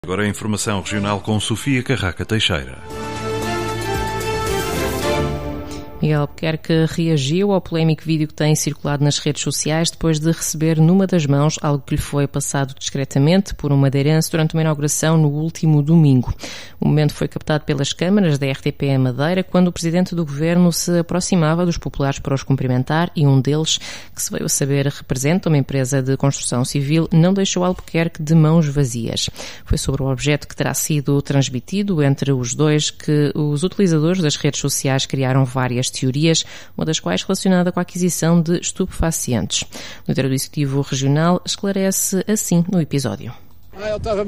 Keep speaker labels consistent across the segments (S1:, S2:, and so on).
S1: Agora a informação regional com Sofia Carraca Teixeira.
S2: Miguel Albuquerque reagiu ao polémico vídeo que tem circulado nas redes sociais depois de receber numa das mãos algo que lhe foi passado discretamente por um madeirense durante uma inauguração no último domingo. O momento foi captado pelas câmaras da RTP Madeira quando o presidente do governo se aproximava dos populares para os cumprimentar e um deles, que se veio a saber representa uma empresa de construção civil, não deixou Albuquerque de mãos vazias. Foi sobre o objeto que terá sido transmitido entre os dois que os utilizadores das redes sociais criaram várias teorias, uma das quais relacionada com a aquisição de estupefacientes. O líder do Executivo Regional esclarece assim no episódio.
S3: Ele estava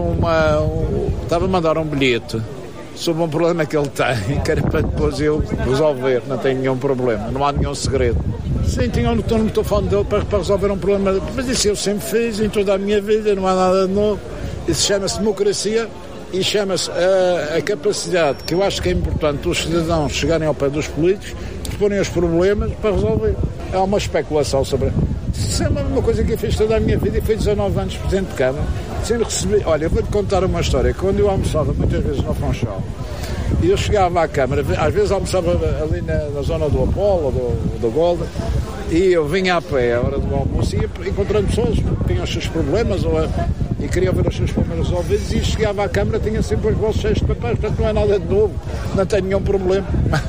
S3: a mandar um bilhete sobre um problema que ele tem, que era para depois eu resolver, não tem nenhum problema, não há nenhum segredo. Sim, tinha um telefone dele para resolver um problema, mas isso eu sempre fiz em toda a minha vida, não há nada de novo. Isso chama-se democracia e chama-se a capacidade, que eu acho que é importante, os cidadãos chegarem ao pé dos políticos, exporem os problemas para resolver. É uma especulação sobre... Isso é uma coisa que eu fiz toda a minha vida e foi 19 anos presidente de Câmara. Sempre recebi... Olha, eu vou-te contar uma história. Quando eu almoçava muitas vezes no Funchal, e eu chegava à Câmara, às vezes almoçava ali na zona do Apolo, do Golda, e eu vinha a pé à hora do almoço e ia encontrando pessoas que tinham os seus problemas e queriam ver os seus problemas resolvidos, e chegava à Câmara, tinha sempre os bolsos cheios de papéis, portanto não é nada de novo, não tenho nenhum problema.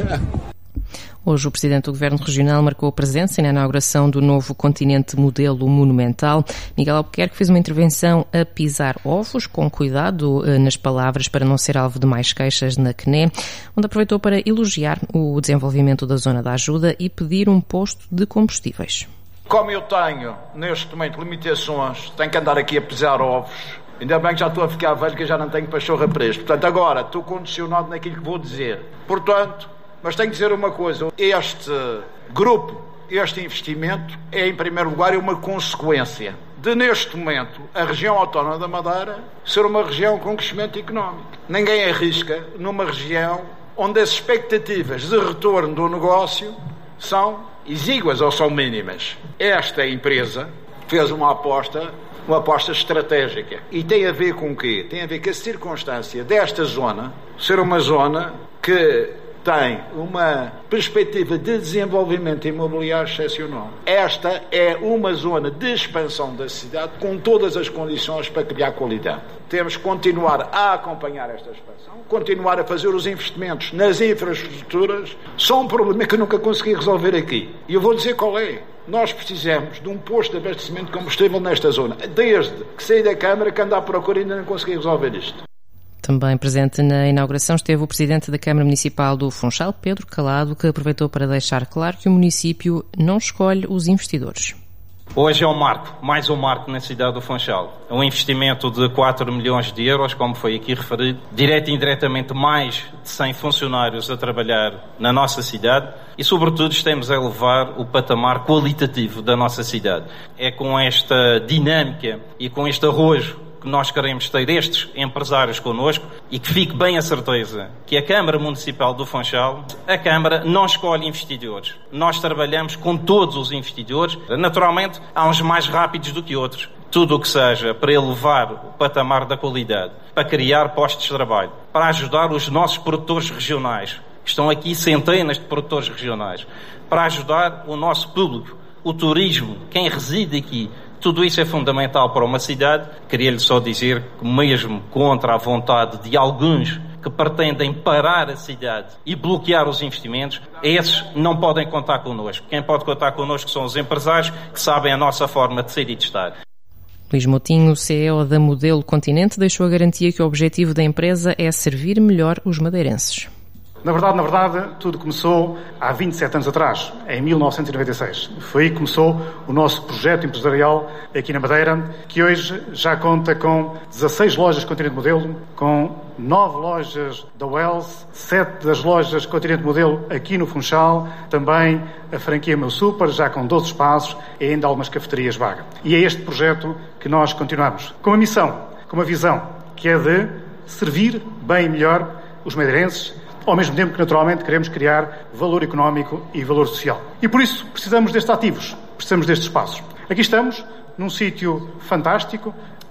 S2: Hoje o Presidente do Governo Regional marcou a presença na inauguração do novo continente modelo monumental. Miguel Albuquerque fez uma intervenção a pisar ovos, com cuidado nas palavras para não ser alvo de mais queixas na CNE, onde aproveitou para elogiar o desenvolvimento da zona da ajuda e pedir um posto de combustíveis.
S4: Como eu tenho, neste momento, limitações, tenho que andar aqui a pisar ovos. Ainda bem que já estou a ficar velho, que já não tenho pachorra para isto. Portanto, agora estou condicionado naquilo que vou dizer. Portanto, mas tenho que dizer uma coisa. Este grupo, este investimento, é, em primeiro lugar, uma consequência de, neste momento, a região autónoma da Madeira ser uma região com crescimento económico. Ninguém arrisca numa região onde as expectativas de retorno do negócio são exíguas ou são mínimas. Esta empresa fez uma aposta estratégica. E tem a ver com o quê? Tem a ver com a circunstância desta zona ser uma zona que tem uma perspectiva de desenvolvimento imobiliário excepcional. Esta é uma zona de expansão da cidade com todas as condições para criar qualidade. Temos que continuar a acompanhar esta expansão, continuar a fazer os investimentos nas infraestruturas. Só um problema que eu nunca consegui resolver aqui. E eu vou dizer qual é. Nós precisamos de um posto de abastecimento de combustível nesta zona. Desde que saí da Câmara, que ando à procura, ainda não consegui resolver isto.
S2: Também presente na inauguração esteve o Presidente da Câmara Municipal do Funchal, Pedro Calado, que aproveitou para deixar claro que o município não escolhe os investidores.
S5: Hoje é um marco, mais um marco na cidade do Funchal. É um investimento de 4 milhões de euros, como foi aqui referido, direto e indiretamente mais de 100 funcionários a trabalhar na nossa cidade e, sobretudo, estamos a elevar o patamar qualitativo da nossa cidade. É com esta dinâmica e com este arrojo que nós queremos ter estes empresários connosco e que fique bem a certeza que a Câmara Municipal do Funchal, a Câmara não escolhe investidores. Nós trabalhamos com todos os investidores. Naturalmente, há uns mais rápidos do que outros. Tudo o que seja para elevar o patamar da qualidade, para criar postos de trabalho, para ajudar os nossos produtores regionais. Estão aqui centenas de produtores regionais. Para ajudar o nosso público, o turismo, quem reside aqui. Tudo isso é fundamental para uma cidade. Queria-lhe só dizer que, mesmo contra a vontade de alguns que pretendem parar a cidade e bloquear os investimentos, esses não podem contar connosco. Quem pode contar connosco são os empresários que sabem a nossa forma de ser e de estar.
S2: Luís Moutinho, CEO da Modelo Continente, deixou a garantia que o objetivo da empresa é servir melhor os madeirenses.
S6: Na verdade, tudo começou há 27 anos atrás, em 1996. Foi aí que começou o nosso projeto empresarial aqui na Madeira, que hoje já conta com 16 lojas Continente Modelo, com 9 lojas da Wells, 7 das lojas Continente Modelo aqui no Funchal, também a franquia Meu Super, já com 12 espaços e ainda algumas cafeterias vaga. E é este projeto que nós continuamos, com uma missão, com uma visão, que é de servir bem e melhor os madeirenses, ao mesmo tempo que, naturalmente, queremos criar valor económico e valor social. E, por isso, precisamos destes ativos, precisamos destes espaços. Aqui estamos, num sítio fantástico,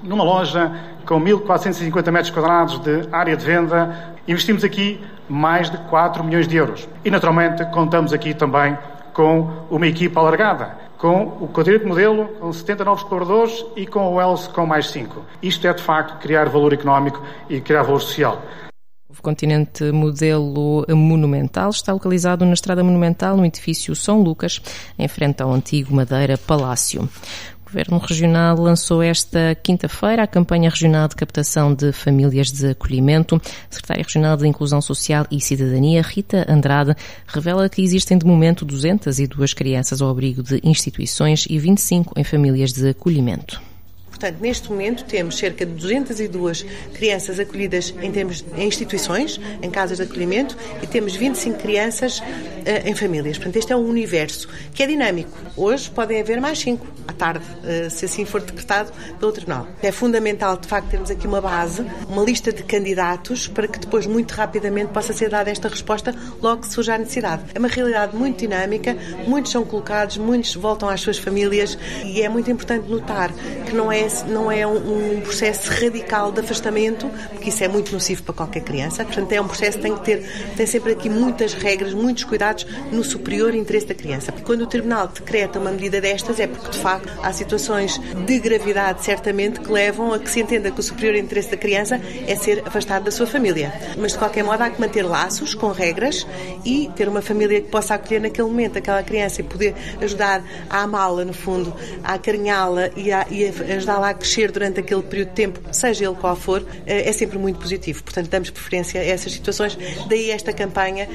S6: numa loja com 1.450 metros quadrados de área de venda, investimos aqui mais de 4 milhões de euros. E, naturalmente, contamos aqui também com uma equipa alargada, com o Continente Modelo, com 70 novos colaboradores e com o Wells com mais 5. Isto é, de facto, criar valor económico e criar valor social.
S2: O Continente Modelo Monumental está localizado na Estrada Monumental, no edifício São Lucas, em frente ao antigo Madeira Palácio. O Governo Regional lançou esta quinta-feira a campanha regional de captação de famílias de acolhimento. A Secretária Regional de Inclusão Social e Cidadania, Rita Andrade, revela que existem de momento 202 crianças ao abrigo de instituições e 25 em famílias de acolhimento.
S7: Portanto, neste momento temos cerca de 202 crianças acolhidas em instituições, em casas de acolhimento, e temos 25 crianças em famílias. Portanto, este é um universo que é dinâmico. Hoje podem haver mais 5 à tarde, se assim for decretado pelo Tribunal. É fundamental, de facto, termos aqui uma base, uma lista de candidatos, para que depois, muito rapidamente, possa ser dada esta resposta logo que surja a necessidade. É uma realidade muito dinâmica, muitos são colocados, muitos voltam às suas famílias, e é muito importante notar que não é um processo radical de afastamento, porque isso é muito nocivo para qualquer criança. Portanto, é um processo que tem sempre aqui muitas regras, muitos cuidados no superior interesse da criança. Porque quando o Tribunal decreta uma medida destas é porque, de facto, há situações de gravidade, certamente, que levam a que se entenda que o superior interesse da criança é ser afastado da sua família. Mas, de qualquer modo, há que manter laços com regras e ter uma família que possa acolher naquele momento aquela criança e poder ajudar a amá-la, no fundo, a acarinhá-la e a ajudá-la a crescer durante aquele período de tempo, seja ele qual for, é sempre muito positivo. Portanto, damos preferência a essas situações, daí esta campanha.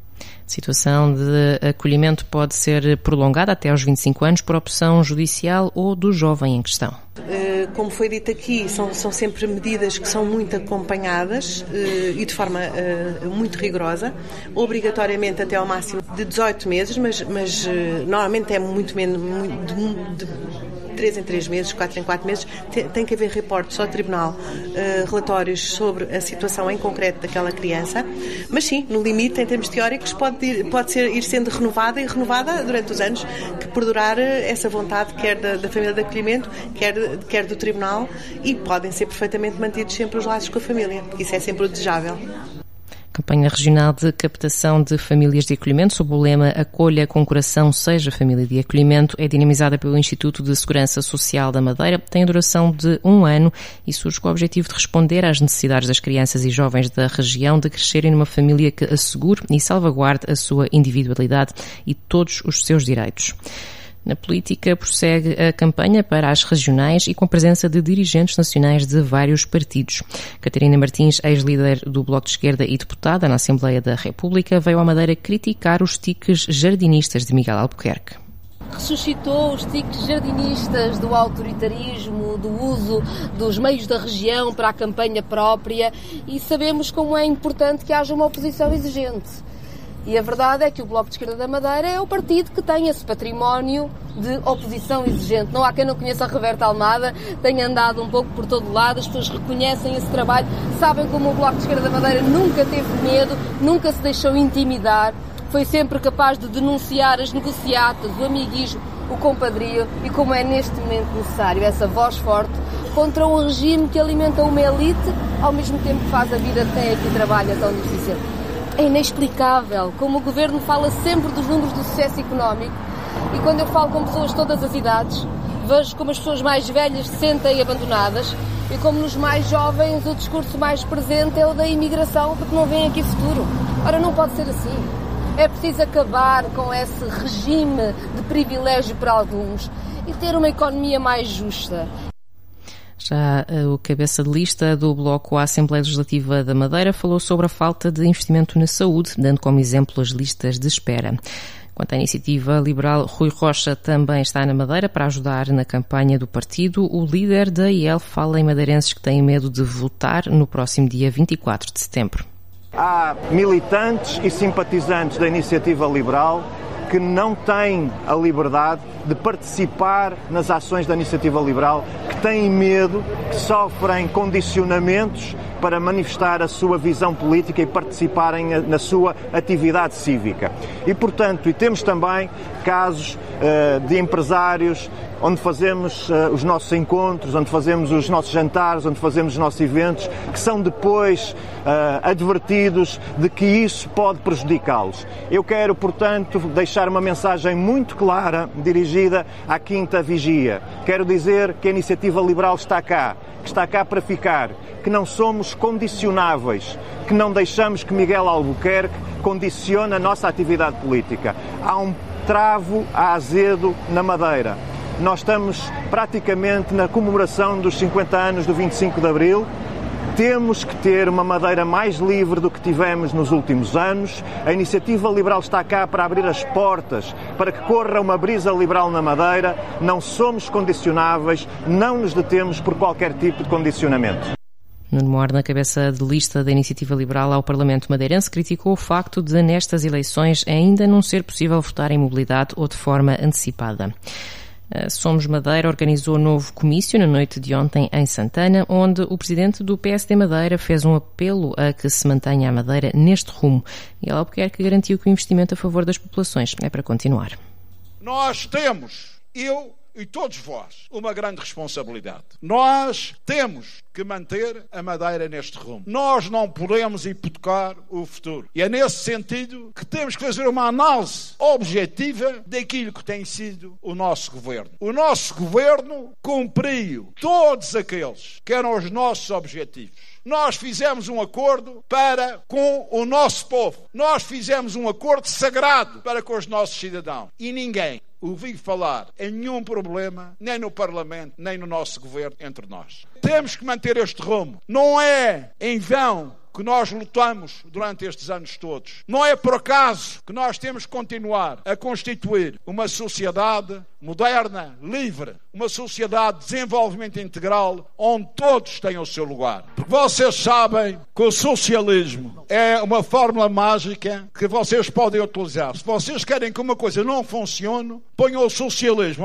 S2: A situação de acolhimento pode ser prolongada até aos 25 anos por opção judicial ou do jovem em questão.
S7: Como foi dito aqui, são sempre medidas que são muito acompanhadas e de forma muito rigorosa, obrigatoriamente até ao máximo de 18 meses, mas normalmente é muito menos, de 3 em 3 meses, 4 em 4 meses, tem que haver reportes ao Tribunal, relatórios sobre a situação em concreto daquela criança, mas sim, no limite, em termos teóricos, pode ir sendo renovada durante os anos que perdurar essa vontade, quer da família de acolhimento, quer do Tribunal, e podem ser perfeitamente mantidos sempre os laços com a família, porque isso é sempre o desejável.
S2: Campanha regional de captação de famílias de acolhimento sob o lema Acolha com Coração, Seja Família de Acolhimento, é dinamizada pelo Instituto de Segurança Social da Madeira, tem a duração de 1 ano e surge com o objetivo de responder às necessidades das crianças e jovens da região de crescerem numa família que assegure e salvaguarde a sua individualidade e todos os seus direitos. Na política, prossegue a campanha para as regionais e com a presença de dirigentes nacionais de vários partidos. Catarina Martins, ex-líder do Bloco de Esquerda e deputada na Assembleia da República, veio à Madeira criticar os tiques jardinistas de Miguel Albuquerque.
S8: Ressuscitou os tiques jardinistas do autoritarismo, do uso dos meios da região para a campanha própria, e sabemos como é importante que haja uma oposição exigente. E a verdade é que o Bloco de Esquerda da Madeira é o partido que tem esse património de oposição exigente. Não há quem não conheça a Roberta Almada, tem andado um pouco por todo lado, as pessoas reconhecem esse trabalho, sabem como o Bloco de Esquerda da Madeira nunca teve medo, nunca se deixou intimidar, foi sempre capaz de denunciar as negociatas, o amiguismo, o compadrio e, como é neste momento necessário, essa voz forte contra um regime que alimenta uma elite, ao mesmo tempo que faz a vida de quem aqui trabalha tão difícil. É inexplicável como o Governo fala sempre dos números do sucesso económico, e quando eu falo com pessoas de todas as idades, vejo como as pessoas mais velhas se sentem abandonadas e como nos mais jovens o discurso mais presente é o da imigração, porque não vem aqui futuro. Ora, não pode ser assim. É preciso acabar com esse regime de privilégio para alguns e ter uma economia mais justa.
S2: Já o cabeça de lista do Bloco à Assembleia Legislativa da Madeira falou sobre a falta de investimento na saúde, dando como exemplo as listas de espera. Quanto à iniciativa liberal, Rui Rocha também está na Madeira para ajudar na campanha do partido. O líder da IEL fala em madeirenses que têm medo de votar no próximo dia 24 de setembro.
S9: Há militantes e simpatizantes da iniciativa liberal que não têm a liberdade de participar nas ações da Iniciativa Liberal, que têm medo, que sofrem condicionamentos para manifestar a sua visão política e participarem na sua atividade cívica. E, portanto, temos também casos de empresários onde fazemos os nossos encontros, onde fazemos os nossos jantares, onde fazemos os nossos eventos, que são depois advertidos de que isso pode prejudicá-los. Eu quero, portanto, deixar uma mensagem muito clara dirigida à Quinta Vigia. Quero dizer que a Iniciativa Liberal está cá, que está cá para ficar, que não somos condicionáveis, que não deixamos que Miguel Albuquerque condicione a nossa atividade política. Há um travo a azedo na Madeira. Nós estamos praticamente na comemoração dos 50 anos do 25 de Abril. Temos que ter uma Madeira mais livre do que tivemos nos últimos anos. A Iniciativa Liberal está cá para abrir as portas, para que corra uma brisa liberal na Madeira. Não somos condicionáveis, não nos detemos por qualquer tipo de condicionamento.
S2: Nuno Morna, cabeça de lista da Iniciativa Liberal ao Parlamento madeirense, criticou o facto de, nestas eleições, ainda não ser possível votar em mobilidade ou de forma antecipada. Somos Madeira organizou novo comício na noite de ontem em Santana, onde o presidente do PSD Madeira fez um apelo a que se mantenha a Madeira neste rumo. E Albuquerque garantiu que o investimento a favor das populações é para continuar.
S3: Nós temos, eu e todos vós, uma grande responsabilidade. Nós temos que manter a Madeira neste rumo. Nós não podemos hipotecar o futuro. E é nesse sentido que temos que fazer uma análise objetiva daquilo que tem sido o nosso governo. O nosso governo cumpriu todos aqueles que eram os nossos objetivos. Nós fizemos um acordo com o nosso povo. Nós fizemos um acordo sagrado para com os nossos cidadãos. E ninguém ouvi falar em nenhum problema, nem no Parlamento, nem no nosso governo, entre nós. Temos que manter este rumo. Não é em vão que nós lutamos durante estes anos todos. Não é por acaso que nós temos que continuar a constituir uma sociedade moderna, livre, uma sociedade de desenvolvimento integral, onde todos têm o seu lugar. Porque vocês sabem que o socialismo é uma fórmula mágica que vocês podem utilizar. Se vocês querem que uma coisa não funcione, ponham o socialismo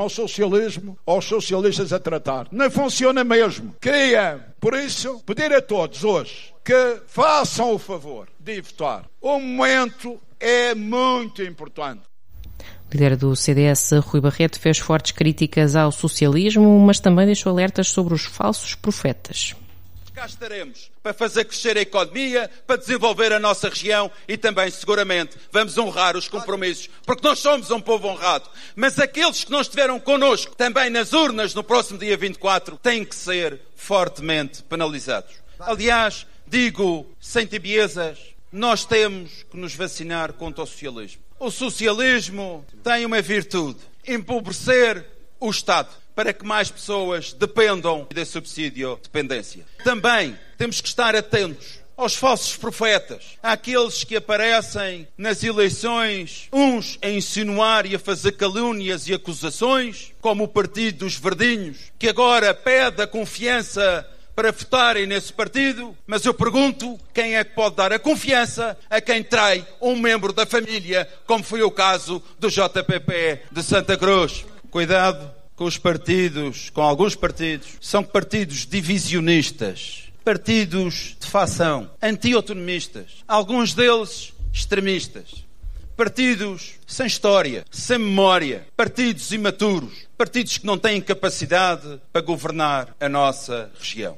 S3: aos socialistas a tratar. Não funciona mesmo. Queria, por isso, pedir a todos hoje que façam o favor de votar. O momento é muito importante.
S2: O líder do CDS, Rui Barreto, fez fortes críticas ao socialismo, mas também deixou alertas sobre os falsos profetas.
S10: Cá estaremos para fazer crescer a economia, para desenvolver a nossa região e também, seguramente, vamos honrar os compromissos, porque nós somos um povo honrado. Mas aqueles que não estiveram connosco, também nas urnas no próximo dia 24, têm que ser fortemente penalizados. Aliás, digo, sem tibiezas, nós temos que nos vacinar contra o socialismo. O socialismo tem uma virtude: empobrecer o Estado para que mais pessoas dependam da subsídio-dependência. Também temos que estar atentos aos falsos profetas, àqueles que aparecem nas eleições, uns a insinuar e a fazer calúnias e acusações, como o Partido dos Verdinhos, que agora pede a confiança para votarem nesse partido, mas eu pergunto, quem é que pode dar a confiança a quem trai um membro da família, como foi o caso do JPP de Santa Cruz? Cuidado com os partidos, com alguns partidos, são partidos divisionistas, partidos de facção, anti-autonomistas, alguns deles extremistas, partidos sem história, sem memória, partidos imaturos, partidos que não têm capacidade para governar a nossa região.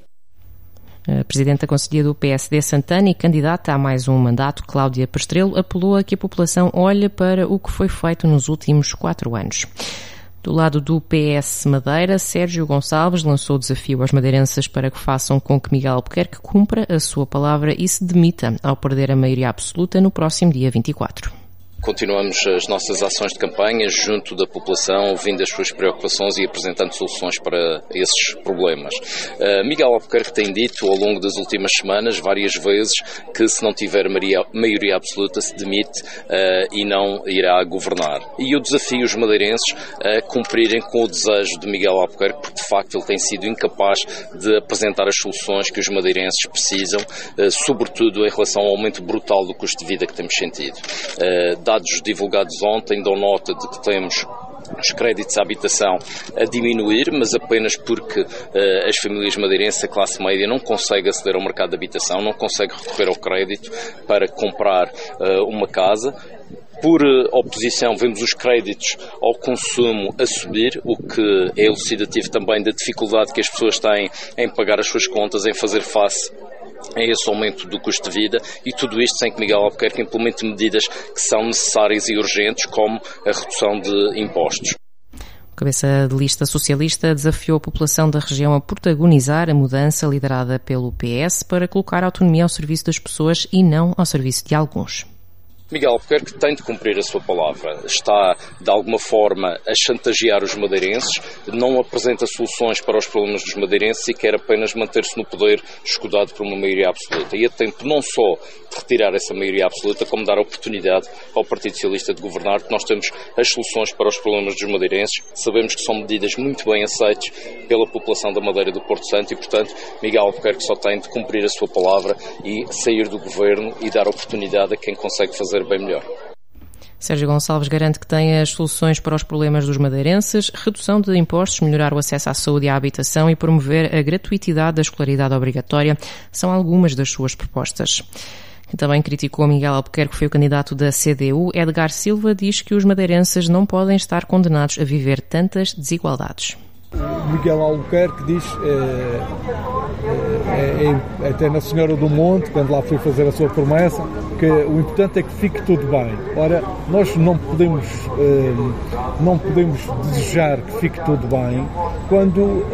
S2: A Presidente da Conselhia do PSD Santana e candidata a mais um mandato, Cláudia Pastrello, apelou a que a população olhe para o que foi feito nos últimos 4 anos. Do lado do PS Madeira, Sérgio Gonçalves lançou o desafio aos madeirenses para que façam com que Miguel Albuquerque cumpra a sua palavra e se demita ao perder a maioria absoluta no próximo dia 24.
S11: Continuamos as nossas ações de campanha junto da população, ouvindo as suas preocupações e apresentando soluções para esses problemas. Miguel Albuquerque tem dito ao longo das últimas semanas várias vezes que se não tiver maioria absoluta se demite e não irá governar. E eu desafio os madeirenses a cumprirem com o desejo de Miguel Albuquerque, porque de facto ele tem sido incapaz de apresentar as soluções que os madeirenses precisam, sobretudo em relação ao aumento brutal do custo de vida que temos sentido. Dados divulgados ontem dão nota de que temos os créditos à habitação a diminuir, mas apenas porque as famílias madeirenses, a classe média, não consegue aceder ao mercado de habitação, não consegue recorrer ao crédito para comprar uma casa. Por oposição, vemos os créditos ao consumo a subir, o que é elucidativo também da dificuldade que as pessoas têm em pagar as suas contas, em fazer face a esse aumento do custo de vida, e tudo isto sem que Miguel Albuquerque implemente medidas que são necessárias e urgentes, como a redução de impostos.
S2: O cabeça de lista socialista desafiou a população da região a protagonizar a mudança liderada pelo PS para colocar a autonomia ao serviço das pessoas e não ao serviço de alguns.
S11: Miguel Albuquerque tem de cumprir a sua palavra. Está, de alguma forma, a chantagear os madeirenses, não apresenta soluções para os problemas dos madeirenses e quer apenas manter-se no poder, escudado por uma maioria absoluta. E é tempo não só de retirar essa maioria absoluta, como dar a oportunidade ao Partido Socialista de governar, porque nós temos as soluções para os problemas dos madeirenses. Sabemos que são medidas muito bem aceitas pela população da Madeira do Porto Santo e, portanto, Miguel Albuquerque só tem de cumprir a sua palavra e sair do governo e dar oportunidade a quem consegue fazer bem melhor.
S2: Sérgio Gonçalves garante que tem as soluções para os problemas dos madeirenses: redução de impostos, melhorar o acesso à saúde e à habitação e promover a gratuitidade da escolaridade obrigatória são algumas das suas propostas. Quem também criticou Miguel Albuquerque foi o candidato da CDU. Edgar Silva diz que os madeirenses não podem estar condenados a viver tantas desigualdades.
S12: Miguel Albuquerque diz, até na Senhora do Monte, quando lá foi fazer a sua promessa, que o importante é que fique tudo bem. Ora, nós não podemos desejar que fique tudo bem quando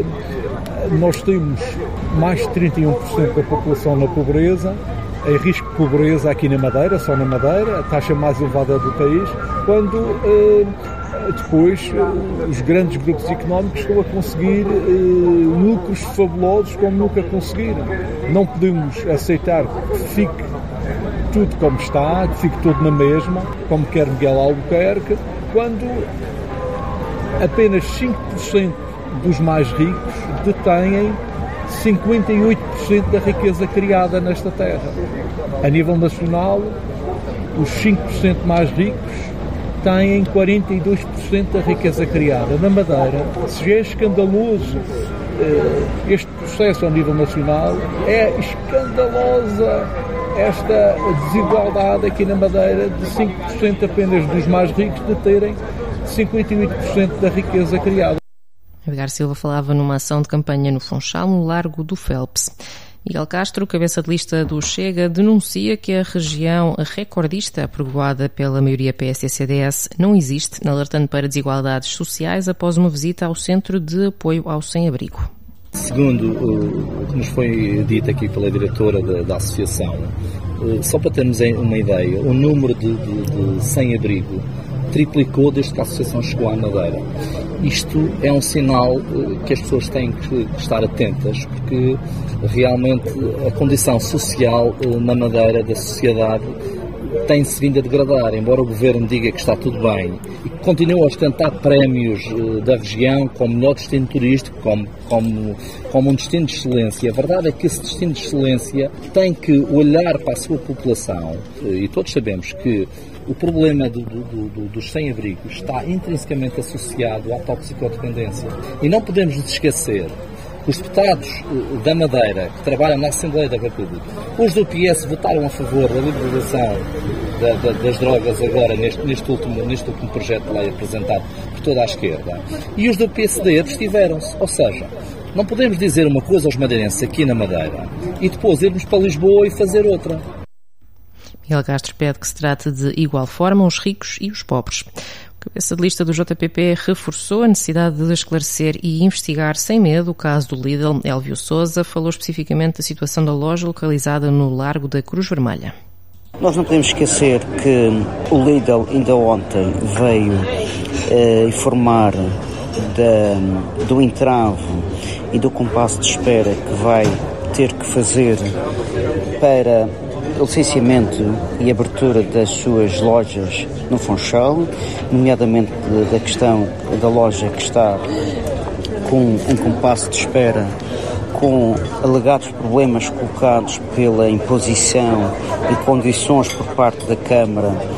S12: nós temos mais de 31% da população na pobreza, em risco de pobreza aqui na Madeira, só na Madeira, a taxa mais elevada do país, quando depois os grandes grupos económicos estão a conseguir lucros fabulosos como nunca conseguiram. Não podemos aceitar que fique tudo como está, que fique tudo na mesma, como quer Miguel Albuquerque, quando apenas 5% dos mais ricos detêm 58% da riqueza criada nesta terra. A nível nacional, os 5% mais ricos têm 42% da riqueza criada. Na Madeira, se já é escandaloso este processo ao nível nacional, é escandalosa esta desigualdade aqui na Madeira de 5% apenas dos mais ricos de terem 58% da riqueza criada.
S2: Edgar Silva falava numa ação de campanha no Funchal, no Largo do Phelps. Miguel Castro, cabeça de lista do Chega, denuncia que a região recordista apregoada pela maioria PSD-CDS não existe, alertando para desigualdades sociais após uma visita ao Centro de Apoio ao Sem-Abrigo.
S13: Segundo o que nos foi dito aqui pela diretora da associação, só para termos uma ideia, o número de sem-abrigo triplicou desde que a associação chegou à Madeira. Isto é um sinal que as pessoas têm que estar atentas, porque realmente a condição social na Madeira da sociedade tem-se vindo a degradar, embora o Governo diga que está tudo bem e continua a ostentar prémios da região como melhor destino turístico, como um destino de excelência. A verdade é que esse destino de excelência tem que olhar para a sua população, e todos sabemos que o problema dos sem-abrigo está intrinsecamente associado à toxicodependência. E não podemos nos esquecer que os deputados da Madeira, que trabalham na Assembleia da República, os do PS votaram a favor da liberalização das drogas agora neste último projeto de lei apresentado por toda a esquerda, e os do PSD abstiveram-se. Ou seja, não podemos dizer uma coisa aos madeirenses aqui na Madeira e depois irmos para Lisboa e fazer outra.
S2: Miguel Castro pede que se trate de igual forma os ricos e os pobres. O cabeça de lista do JPP reforçou a necessidade de esclarecer e investigar sem medo o caso do Lidl. Elvio Sousa falou especificamente da situação da loja localizada no Largo da Cruz Vermelha.
S14: Nós não podemos esquecer que o Lidl ainda ontem veio informar do entrave e do compasso de espera que vai ter que fazer para o licenciamento e abertura das suas lojas no Funchal, nomeadamente da questão da loja que está com um compasso de espera, com alegados problemas colocados pela imposição e condições por parte da Câmara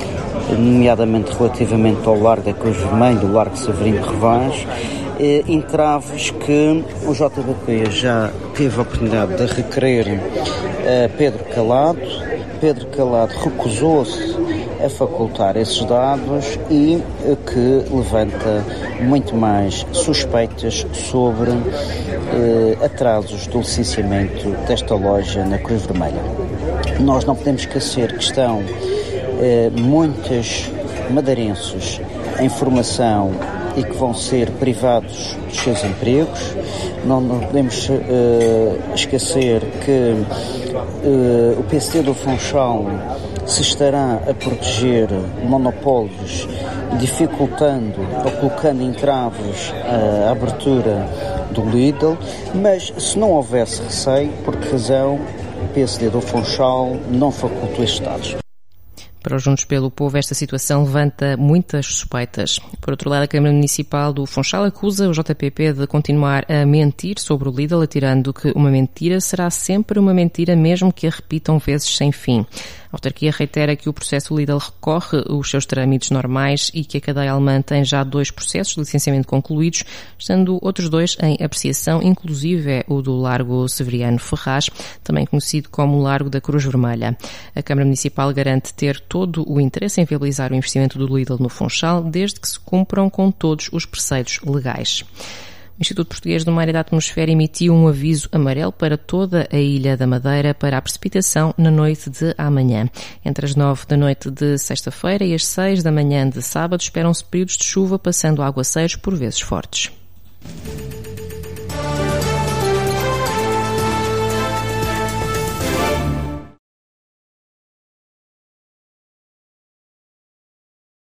S14: nomeadamente relativamente ao Largo da Cruz Vermelha, o Largo Severino de Revaz, entraves que o JBP já teve a oportunidade de requerer a Pedro Calado. Pedro Calado recusou-se a facultar esses dados e que levanta muito mais suspeitas sobre atrasos do licenciamento desta loja na Cruz Vermelha. Nós não podemos esquecer que estão muitos madeirenses em formação e que vão ser privados dos seus empregos. Não podemos esquecer que o PSD do Funchal se estará a proteger monopólios, dificultando ou colocando entraves à abertura do Lidl, mas se não houvesse receio, por que razão o PSD do Funchal não facultou estes dados?
S2: Para os Juntos pelo Povo, esta situação levanta muitas suspeitas. Por outro lado, a Câmara Municipal do Funchal acusa o JPP de continuar a mentir sobre o Lidl, atirando que uma mentira será sempre uma mentira, mesmo que a repitam vezes sem fim. A autarquia reitera que o processo Lidl recorre os seus trâmites normais e que a cadeia alemã tem já 2 processos de licenciamento concluídos, estando outros 2 em apreciação, inclusive é o do Largo Severiano Ferraz, também conhecido como Largo da Cruz Vermelha. A Câmara Municipal garante ter todo o interesse em viabilizar o investimento do Lidl no Funchal, desde que se cumpram com todos os preceitos legais. O Instituto Português do Mar e da Atmosfera emitiu um aviso amarelo para toda a Ilha da Madeira para a precipitação na noite de amanhã. Entre as 9 da noite de sexta-feira e as 6 da manhã de sábado esperam-se períodos de chuva, passando a aguaceiros por vezes fortes.